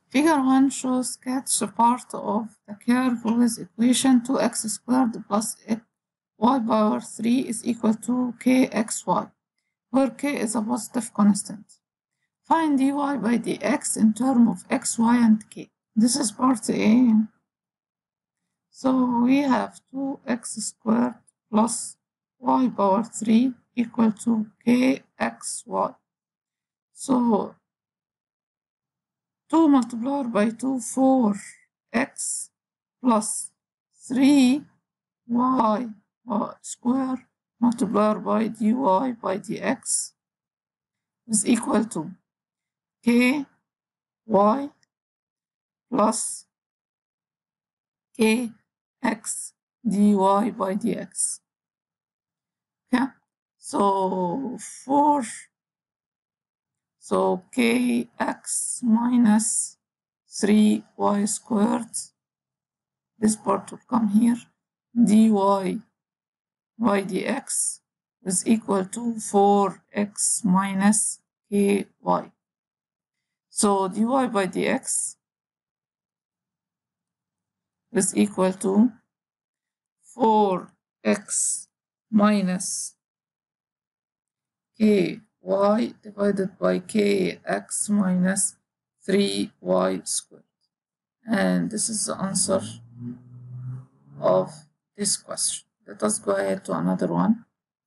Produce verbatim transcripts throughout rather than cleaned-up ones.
Figure one shows sketch part of the curve with equation two x squared plus y power three is equal to kxy, where k is a positive constant. Find dy by dx in terms of x, y, and k. This is part A. So we have two x squared plus y power three equal to kxy. So two multiplied by two, four x plus three y squared multiplied by dy by dx is equal to ky plus kx dy by dx. Okay, so four, so kx minus three y squared, this part will come here, dy by dx is equal to four x minus ky. So dy by dx is equal to four x minus ky divided by kx minus three y squared. And this is the answer of this question. Let us go ahead to another one.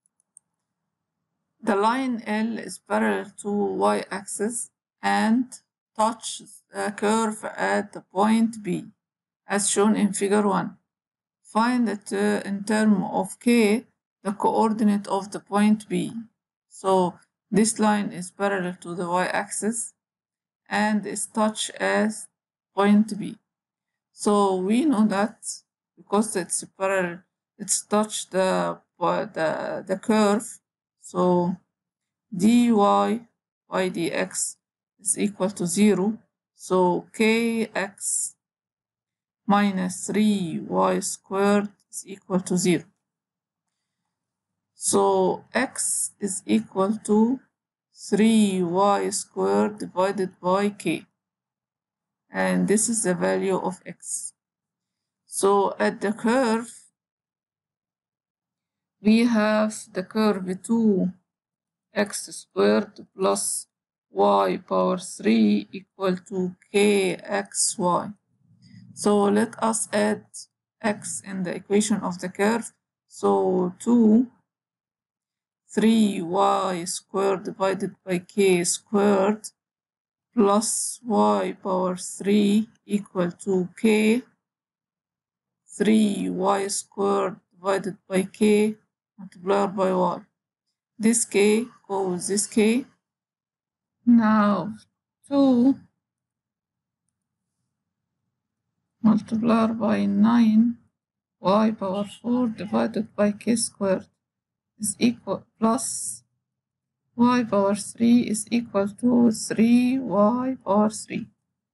The line L is parallel to y-axis and touches the curve at the point B, as shown in figure one. Find that uh, in terms of k, the coordinate of the point B. So this line is parallel to the y-axis and is touched as point B. So we know that because it's parallel, it's touched the, the, the curve. So dy by dx is equal to zero. So kx minus three y squared is equal to zero. So x is equal to three y squared divided by k. And this is the value of x. So at the curve, we have the curve two x squared plus y power three equal to kxy. So let us add x in the equation of the curve. So two, three y squared divided by k squared plus y power three equal to k, three y squared divided by k multiplied by y. This k goes this k. Now two multiplied by nine y power four divided by k squared is equal plus y power three is equal to three y power three.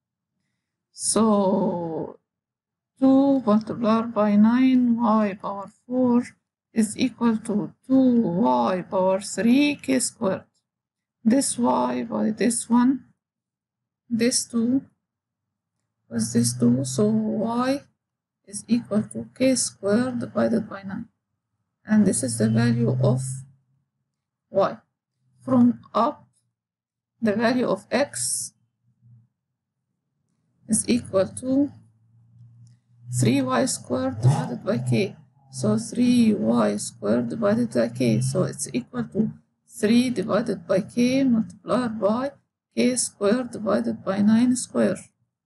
So two multiplied by nine y power four is equal to two y power three k squared. This y by this one, this two was this two, so y is equal to k squared divided by nine. And this is the value of y. From up, the value of x is equal to three y squared divided by k. So three y squared divided by k. So it's equal to three divided by k multiplied by k squared divided by nine squared.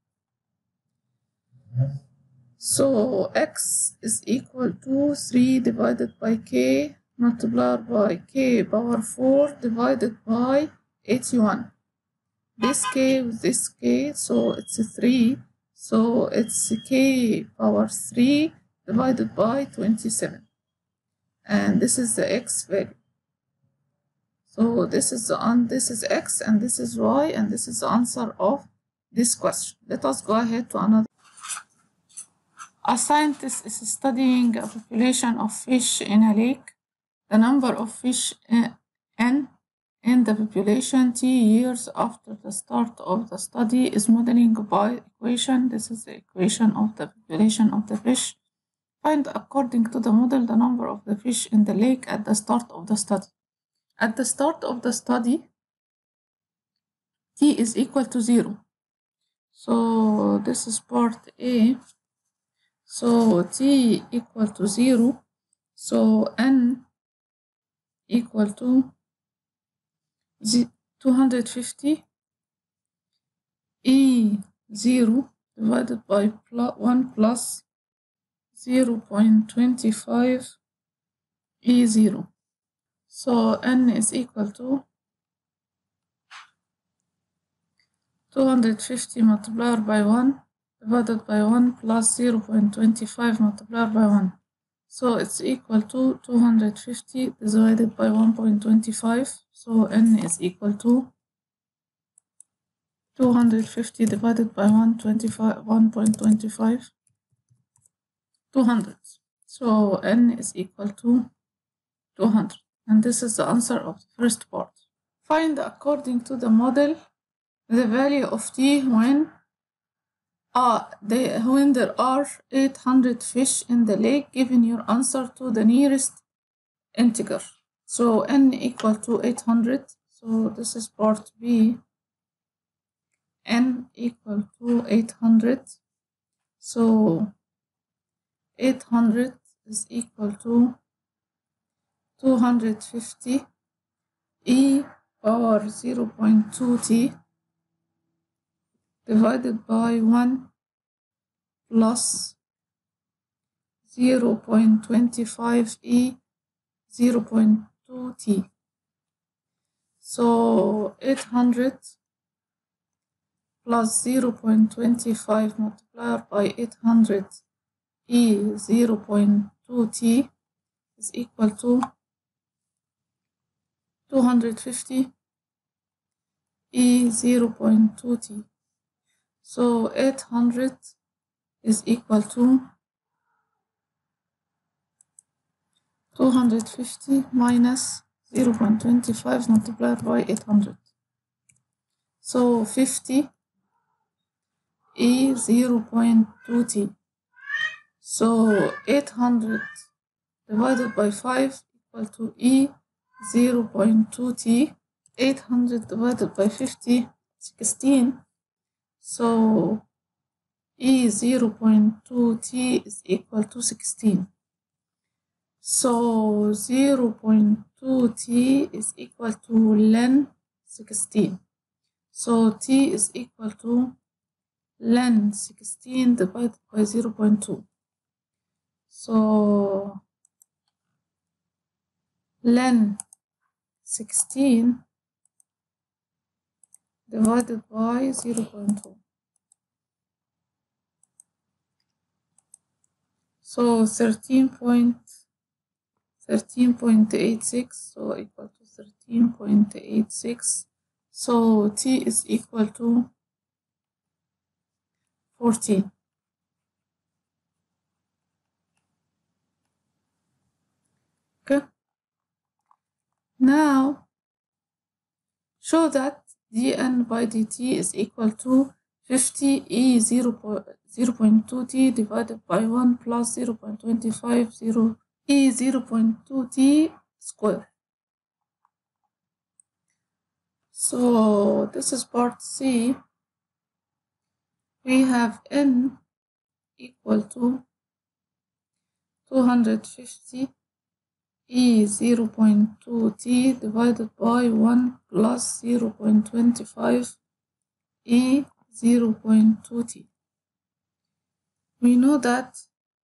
So x is equal to three divided by k multiplied by k power four divided by eighty-one. This k with this k, so it's three. So it's k power three divided by twenty-seven. And this is the x value. So this is the um, this is x and this is y, and this is the answer of this question. Let us go ahead to another. A scientist is studying a population of fish in a lake. The number of fish in in the population T years after the start of the study is modeling by equation. This is the equation of the population of the fish. Find according to the model the number of the fish in the lake at the start of the study. At the start of the study, T is equal to zero. So this is part A. So T equal to zero. So N equal to two hundred fifty. E zero divided by plus one plus zero point two five E zero. So N is equal to two hundred fifty multiplied by one divided by one plus zero point two five multiplied by one. So it's equal to two hundred fifty divided by one point two five. So N is equal to two hundred fifty divided by one point two five, two hundred. So N is equal to two hundred. And this is the answer of the first part. Find according to the model the value of T when uh, they, when there are eight hundred fish in the lake, given your answer to the nearest integer. So N equal to eight hundred. So this is part B. N equal to eight hundred. So eight hundred is equal to two hundred fifty E power zero point two T divided by one plus zero point two five E zero point two T. So eight hundred plus zero point two five multiplied by eight hundred E zero point two T is equal to two hundred fifty E zero point two T. So eight hundred is equal to two hundred fifty minus zero point two five multiplied by eight hundred. So fifty E zero point two T. So eight hundred divided by five equal to E zero point two T. eight hundred divided by fifty, sixteen. So E zero point two T is equal to sixteen. So zero point two T is equal to ln sixteen. So T is equal to ln sixteen divided by zero point two. So ln sixteen divided by zero point two. So thirteen point eight six, so equal to thirteen point eight six. So T is equal to fourteen. Okay. Now show that dn by dt is equal to fifty E zero point two T divided by one plus zero point two five zero E zero point two T square. So this is part C. We have N equal to two hundred fifty E zero point two T divided by one plus zero point two five E zero point two T. We know that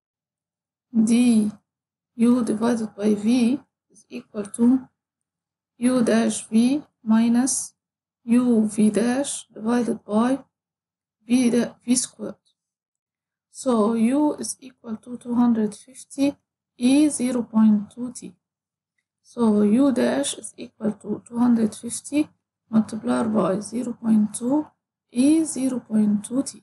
d U divided by V is equal to U dash V minus U V dash divided by V, v squared. So U is equal to two hundred fifty E zero point two T. So U dash is equal to two hundred fifty multiplied by zero point two E zero point two T.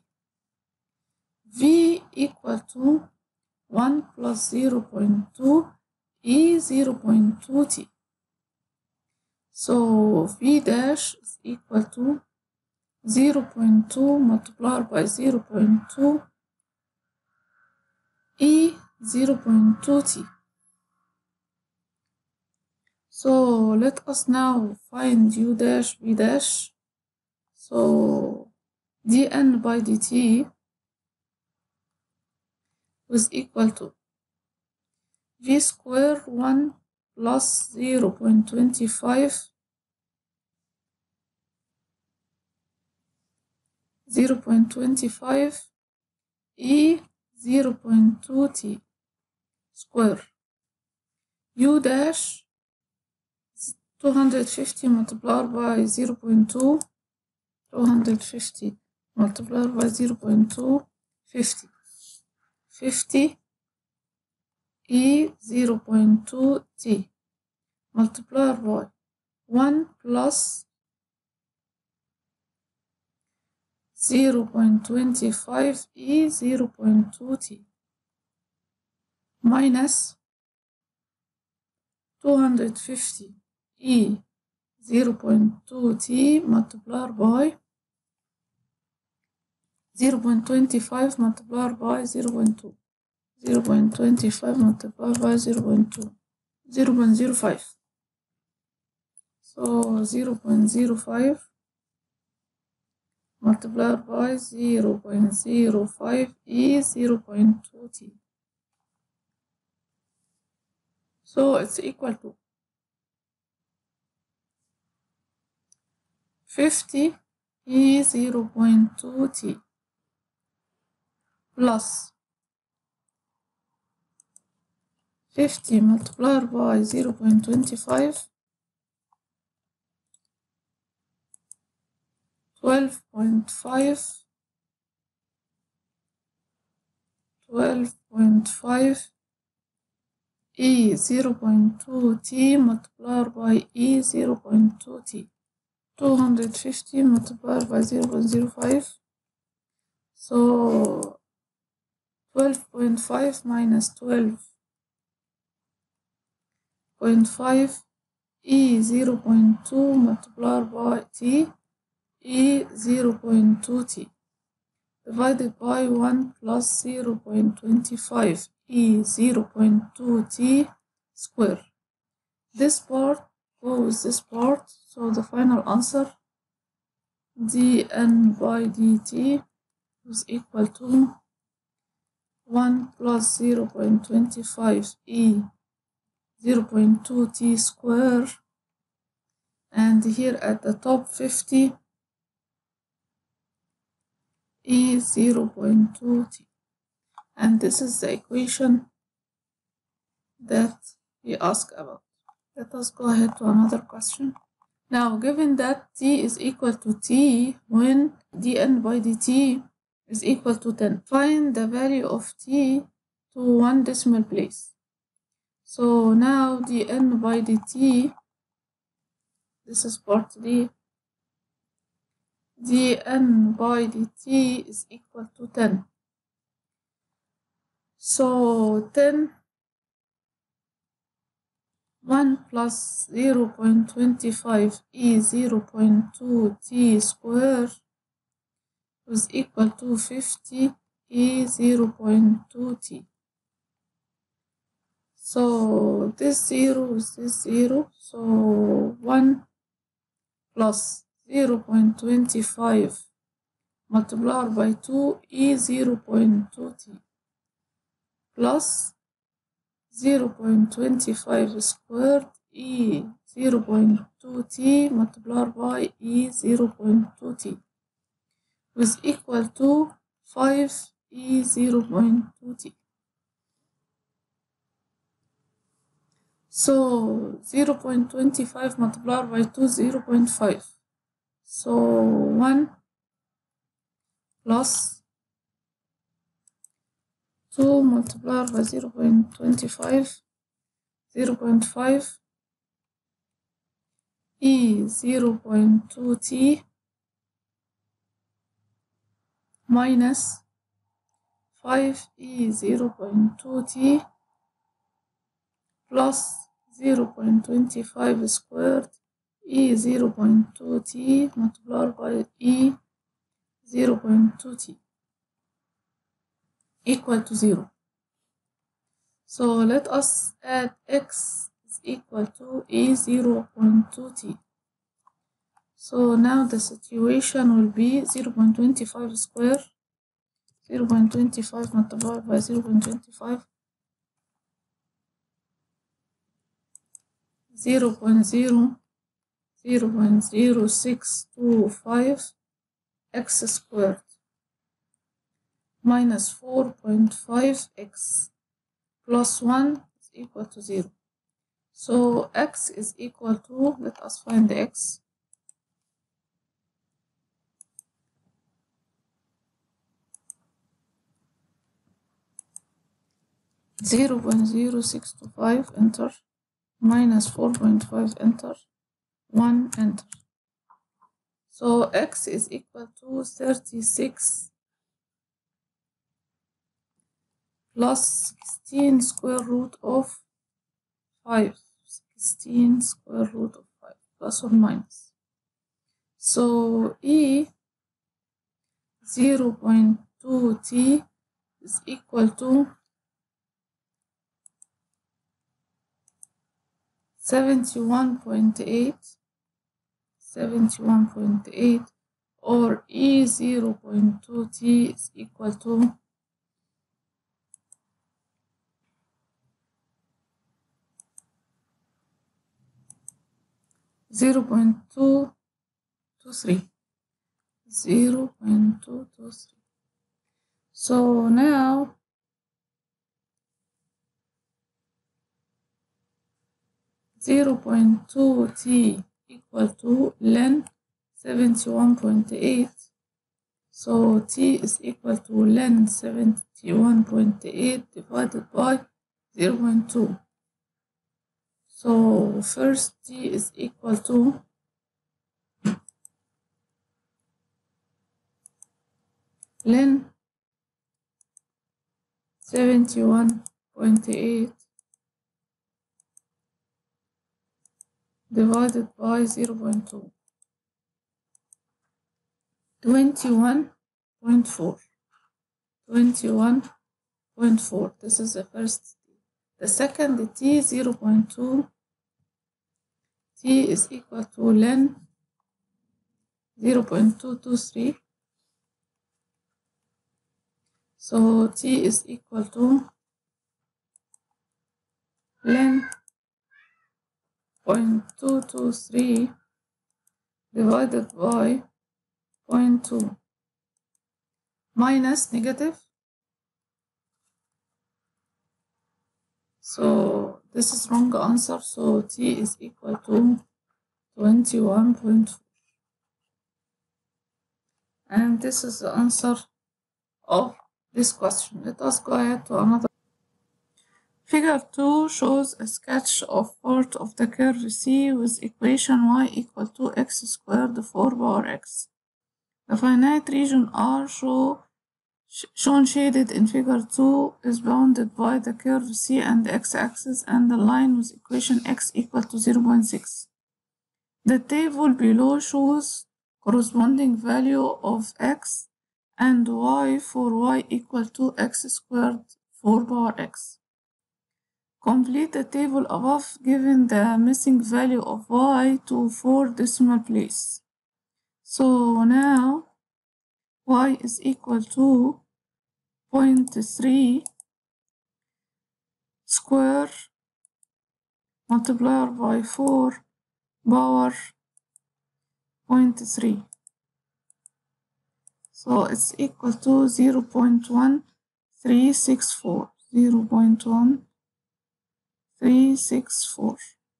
V equal to one plus zero point two E zero point two T. So V dash is equal to zero point two multiplied by zero point two E zero point two T. So let us now find U dash V dash. So dN by dt is equal to V square one plus zero point two five zero point two five E zero point two T square. U dash is two hundred fifty multiplied by zero point two, two hundred fifty multiplied by zero point two, fifty. fifty E zero point two T multiplied by one plus zero point two five E zero point two T minus two hundred fifty E zero point two T multiplied by zero point two five multiplied by zero point two. zero point two five multiplied by zero point two. zero point zero five. So zero point zero five multiplied by zero point zero five is zero point two T. So it's equal to fifty E zero point two T plus fifty multiplied by zero point two five, twelve point five, twelve point five E zero point two T multiplied by E zero point two T. two hundred fifty multiplied by zero point zero five. So twelve point five minus twelve point five E zero point two multiplied by T E zero point two T divided by one plus zero point two five E zero point two T square. This part goes with this part, so the final answer dN by dt is equal to one plus zero point two five E zero point two T square, and here at the top fifty E zero point two T. And this is the equation that we ask about. Let us go ahead to another question. Now, given that T is equal to T when dN by dt is equal to ten, find the value of T to one decimal place. So now dN by dt, this is part D, dN by dt is equal to ten. So ten, one plus zero point two five E zero point two T square is equal to fifty E zero point two T. So this zero is this zero, so one plus zero point two five multiplied by two E zero point two T plus zero point two five squared E zero point two T multiplied by E zero point two T is equal to five E zero point two T. So zero point two five multiplied by two, zero point five. So one plus two multiplied by zero point two five, zero point five E zero point two T minus five E zero point two T plus zero point two five squared E zero point two t multiplied by E zero point two t equal to zero. So let us add x is equal to E zero point two t. So now the situation will be zero point two five square, zero point two five multiplied by zero point two five, zero point zero zero point zero six two five x squared minus four point five x plus one is equal to zero. So x is equal to, let us find the x. zero point zero six two five, enter, minus four point five, enter, one, enter. So x is equal to thirty-six plus sixteen square root of five, sixteen square root of five, plus or minus. So E zero point two t is equal to seventy-one point eight, seventy-one point eight, or E zero point two t is equal to zero point two two three, zero point two two three. So now zero point two t equal to ln seventy-one point eight. So t is equal to ln seventy-one point eight divided by zero point two. So first t is equal to ln seventy-one point eight divided by zero point two, twenty-one point four, twenty-one point four. This is the first t. The second t, zero point two, t is equal to ln zero point two two three. So t is equal to ln zero point two two three divided by zero point two minus negative. So this is wrong answer. So t is equal to twenty-one point four. And this is the answer of this question. Let us go ahead to another. Figure two shows a sketch of part of the curve C with equation y equal to x squared four power x. The finite region R show, sh shown shaded in figure two is bounded by the curve C and the x-axis and the line with equation x equal to zero point six. The table below shows corresponding value of x and y for y equal to x squared four power x. Complete the table above given the missing value of y to four decimal place. So now y is equal to zero point three square multiplied by four power zero point three. So it's equal to zero point one three six four, zero point one three six four.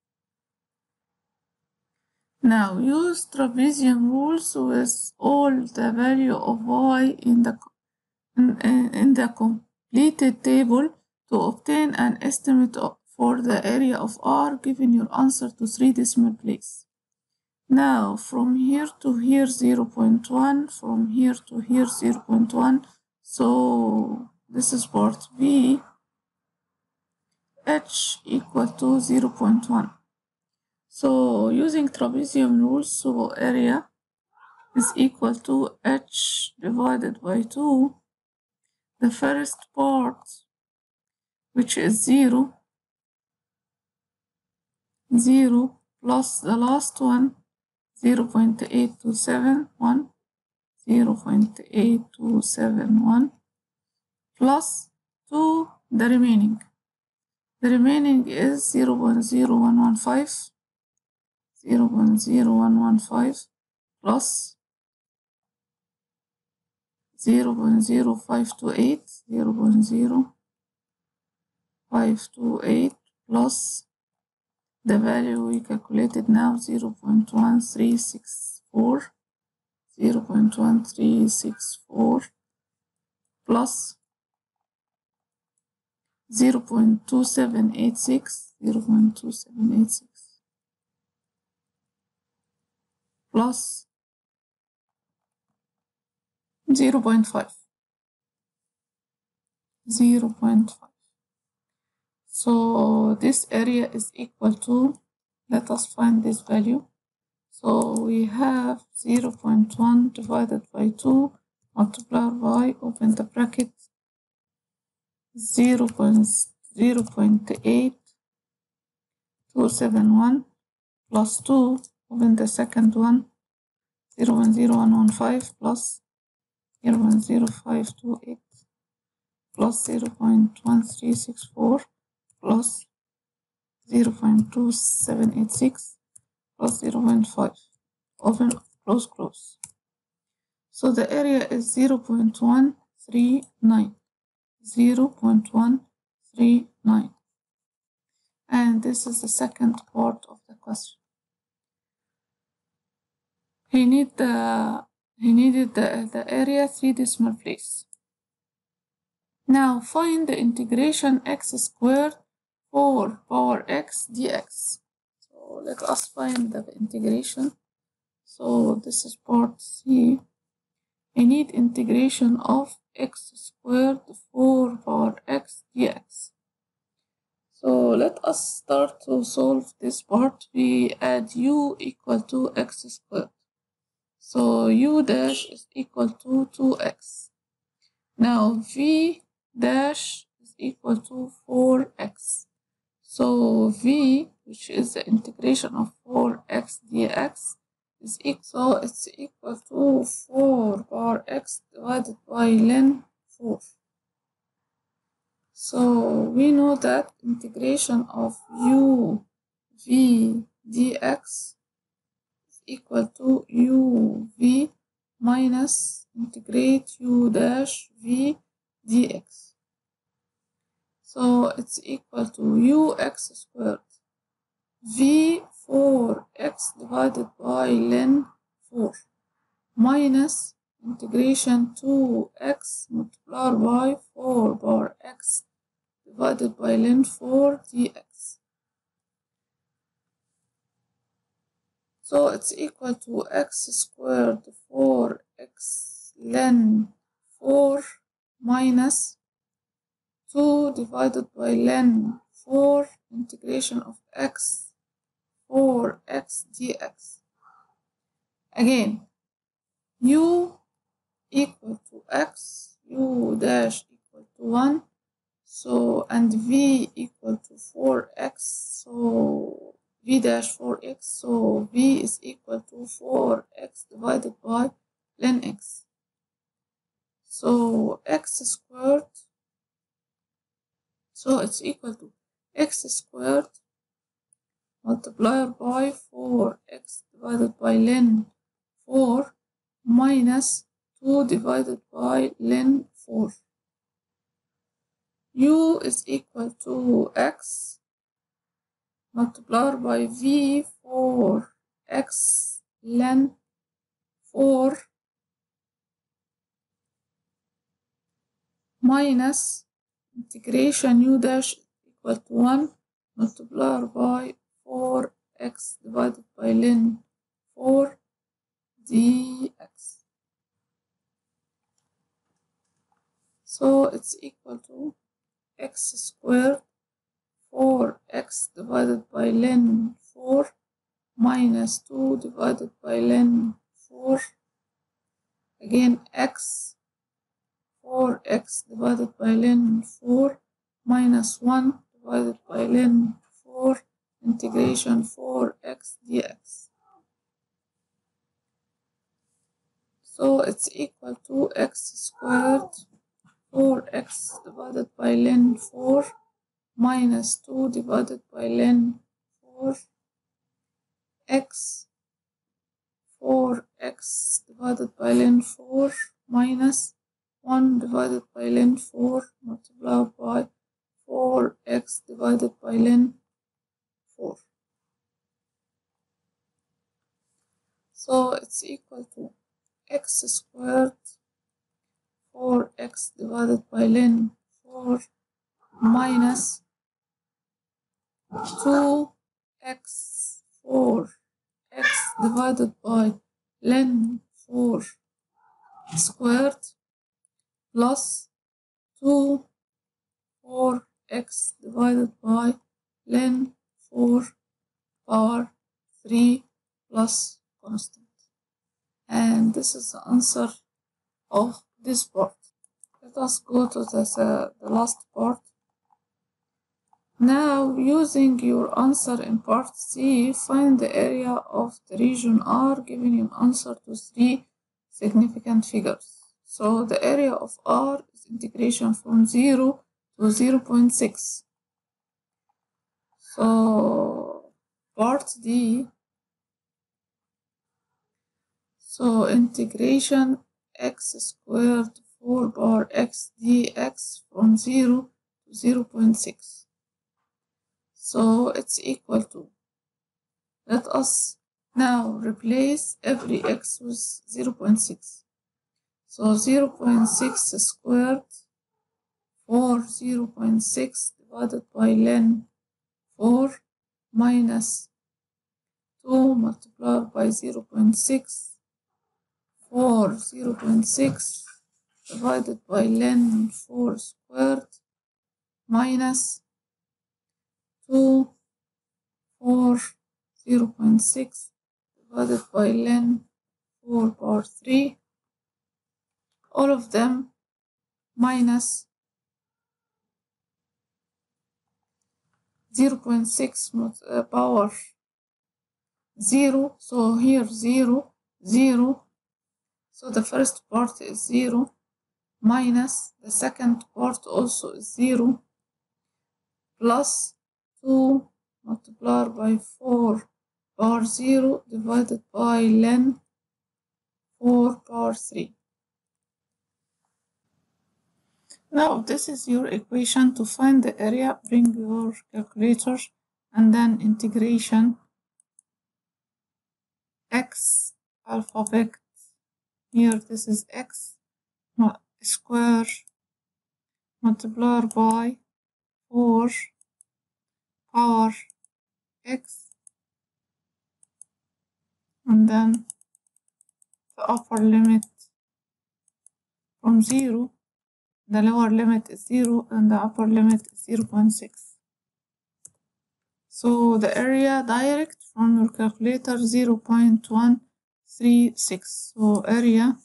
Now use trapezium rules with all the value of y in the in, in the completed table to obtain an estimate of, for the area of R given your answer to three decimal place. Now from here to here zero point one, from here to here zero point one. So this is part B. H equal to zero point one. So using trapezium rules, so area is equal to h divided by two. The first part, which is zero, zero plus the last one, zero point eight two seven one, zero point eight two seven one, plus two, the remaining. The remaining is zero point zero one one five, zero point zero one one five plus zero point zero five two eight, zero point zero five two eight plus the value we calculated now, zero point one three six four, zero point one three six four plus zero point two seven eight six, zero point two seven eight six plus zero point five, zero point five. So this area is equal to, let us find this value. So we have zero point one divided by two multiplied by, open the bracket, zero point eight two seven one plus two, open the second one, zero point zero one one five plus zero point zero five two eight plus zero point one three six four plus zero point two seven eight six plus zero point five. Open, close, close. So the area is zero point one three nine. zero point one three nine. And this is the second part of the question. He need the he needed the, the area three decimal place. Now find the integration x squared four power x dx. So let us find the integration. So this is part C. I need integration of x squared four power x dx. So let us start to solve this part. We add u equal to x squared. So u dash is equal to two x. Now v dash is equal to four x. So v, which is the integration of four x dx, is equal, so it's equal to four power x divided by ln four. So we know that integration of u v dx is equal to u v minus integrate u dash v dx. So it's equal to ux squared v four x divided by ln four minus integration two x multiplied by four power x divided by ln four dx. So it's equal to x squared four x ln four minus two divided by ln four integration of x four x dx. Again, u equal to x, u dash equal to one, so and v equal to four x, so v dash four x, so v is equal to four x divided by ln x. So x squared, so it's equal to x squared multiplied by four x divided by ln four minus two divided by ln four. U is equal to x multiplied by v four x ln four minus integration u dash equal to one multiplied by four x divided by ln four dx. So it's equal to x squared four x divided by ln four minus two divided by ln four. Again x, four x divided by ln four minus one divided by ln four integration four x dx. So it's equal to x squared four x divided by ln four minus two divided by ln four x, four x divided by ln four minus one divided by ln four multiplied by four x divided by ln four. So it's equal to x squared four x divided by ln four minus two x four x divided by ln four squared plus two four x divided by ln four power three plus constant. And this is the answer of this part. Let us go to this, uh, the last part. Now, using your answer in part C, find the area of the region R, giving you an answer to three significant figures. So the area of R is integration from zero to zero point six. So part D, so integration x squared four power x dx from zero to zero point six. So it's equal to, let us now replace every x with zero point six. So zero point six squared for zero point six divided by ln four minus two multiplied by zero point six for zero point six divided by ln four squared minus two for zero point six divided by ln four power three, all of them minus zero point six uh, power zero, so here zero, zero, so the first part is zero, minus the second part also is zero, plus two multiplied by four power zero divided by ln four power three. Now this is your equation. To find the area, bring your calculator and then integration x alphabet, here this is x square multiplied by four power x, and then the upper limit from zero, the lower limit is zero and the upper limit is zero point six. So the area direct from your calculator zero point one three six. So area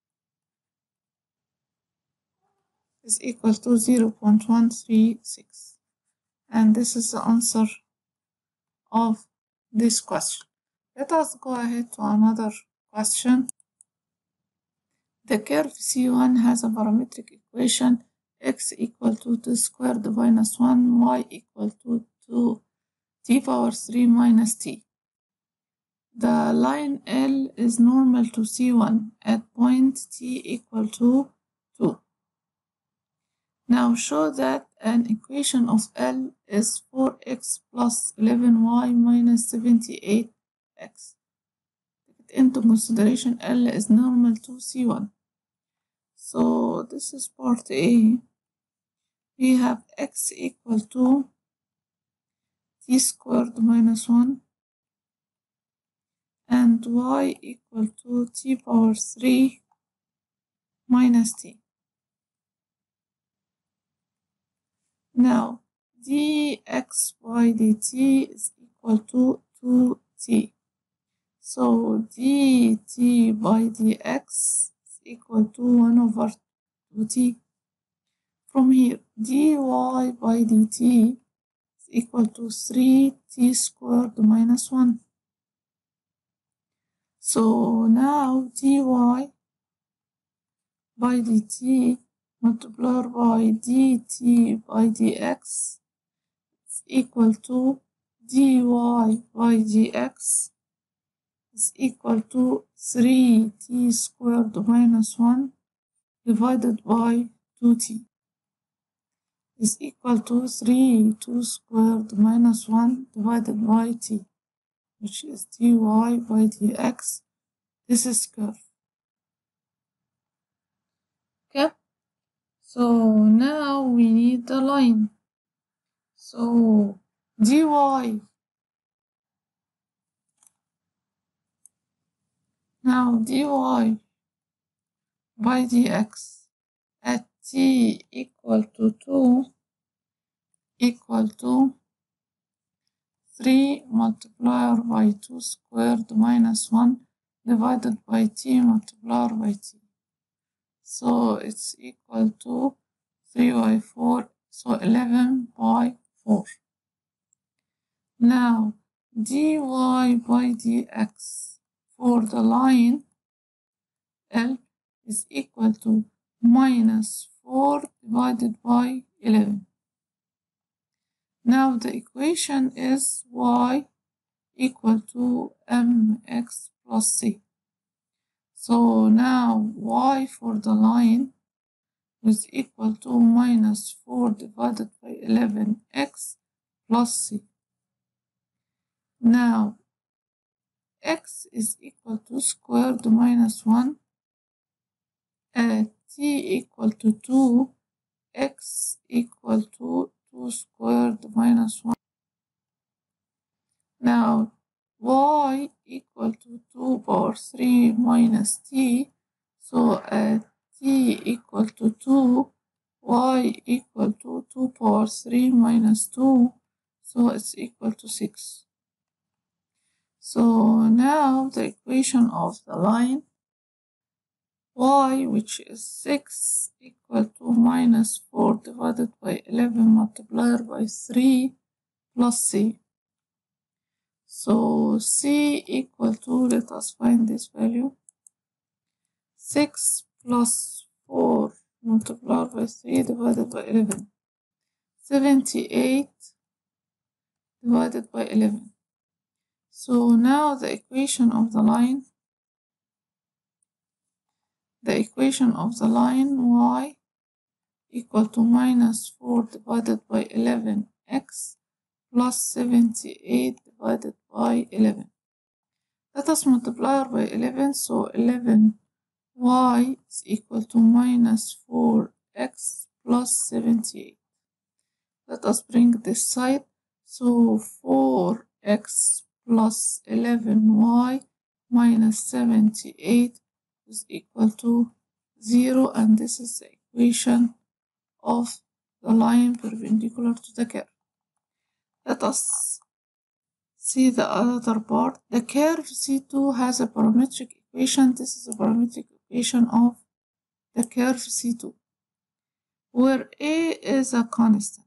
is equal to zero point one three six. And this is the answer of this question. Let us go ahead to another question. The curve C one has a parametric equation x equal to two squared minus one, y equal to two t power three minus t. The line L is normal to C one at point t equal to two. Now show that an equation of L is four x plus eleven y minus seventy-eight x. Take into consideration L is normal to C one. So this is part A. We have x equal to t squared minus one and y equal to t power three minus t. Now dx by dt is equal to two t. So dt by dx is equal to one over two t. From here, dy by dt is equal to three t squared minus one. So now dy by dt multiplied by dt by dx is equal to dy by dx is equal to three t squared minus one divided by two t is equal to three two squared minus one divided by t, which is dy by dx. This is curve. Okay, so now we need the line. So dy now dy by dx at t equal to two equal to three multiplied by two squared minus one divided by t multiplied by t. So it's equal to three by four, so eleven by four. Now dy by dx for the line L is equal to minus four divided by eleven. Now the equation is y equal to mx plus c. So now y for the line is equal to minus four divided by eleven x plus c. Now x is equal to squared minus one at t equal to two, x equal to two squared minus one. Now y equal to two power three minus t, so at t equal to two, y equal to two power three minus two, so it's equal to six. So now the equation of the line y, which is six, equal to minus four divided by eleven multiplied by three plus c. So c equal to, let us find this value, six plus four multiplied by three divided by eleven, seventy-eight divided by eleven. So now the equation of the line, the equation of the line y equal to minus four divided by eleven x plus seventy-eight divided by eleven. Let us multiply by eleven, so eleven y is equal to minus four x plus seventy-eight. Let us bring this side, so four x plus eleven y minus seventy-eight is equal to zero, and this is the equation of the line perpendicular to the curve. Let us see the other part. The curve C two has a parametric equation. This is a parametric equation of the curve C two, where A is a constant.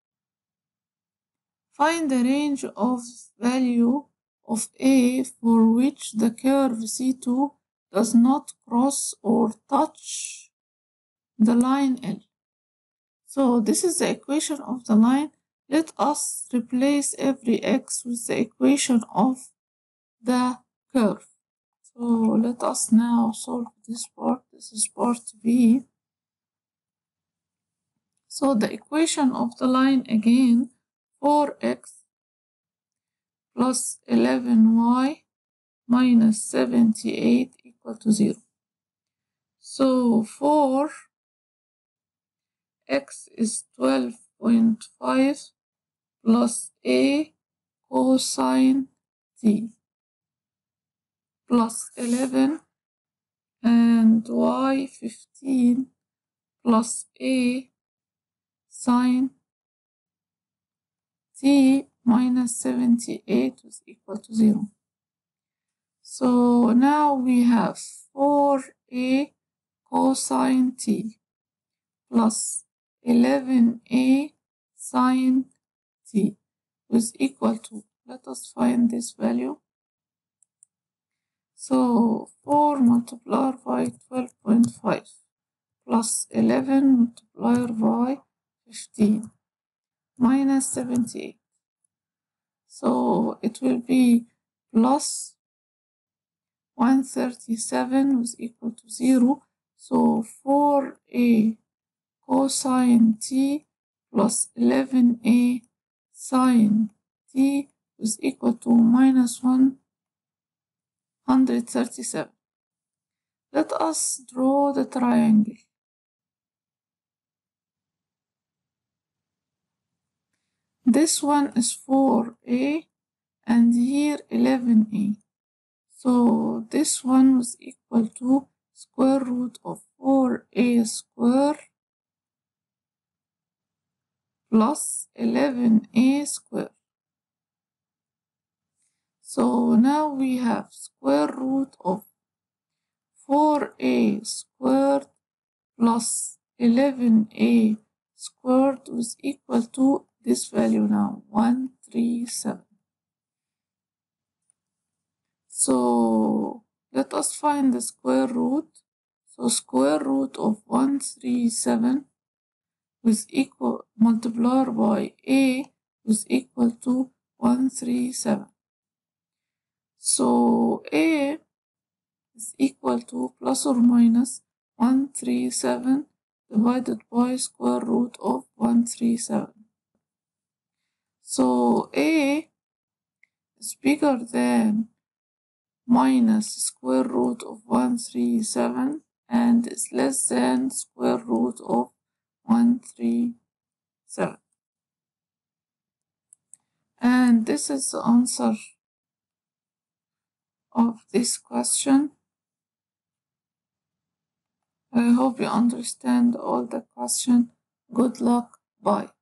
Find the range of value of A for which the curve C two does not cross or touch the line L. So this is the equation of the line. Let us replace every x with the equation of the curve. So let us now solve this part. This is part B. So the equation of the line again, four x plus eleven y minus seventy-eight equal to zero. So four x is twelve point five plus a cosine t plus eleven and y fifteen plus a sine t minus seventy-eight is equal to zero. So now we have four a cosine t plus eleven a sine t is equal to, let us find this value. So four multiplied by twelve point five plus eleven multiplied by fifteen minus seventy-eight. So it will be plus one hundred thirty-seven is equal to zero. So four a cosine t plus eleven a sine t is equal to minus one hundred thirty-seven. Let us draw the triangle. This one is four a and here eleven a. So this one was equal to square root of four a square plus eleven a square. So now we have square root of four a squared plus eleven a squared is equal to this value now, one hundred thirty-seven. So let us find the square root. So square root of one hundred thirty-seven is equal multiplied by a is equal to one hundred thirty-seven. So a is equal to plus or minus one hundred thirty-seven divided by square root of one hundred thirty-seven. So a is bigger than minus square root of one hundred thirty-seven and is less than square root of one hundred thirty-seven. And this is the answer of this question. I hope you understand all the question. Good luck. Bye.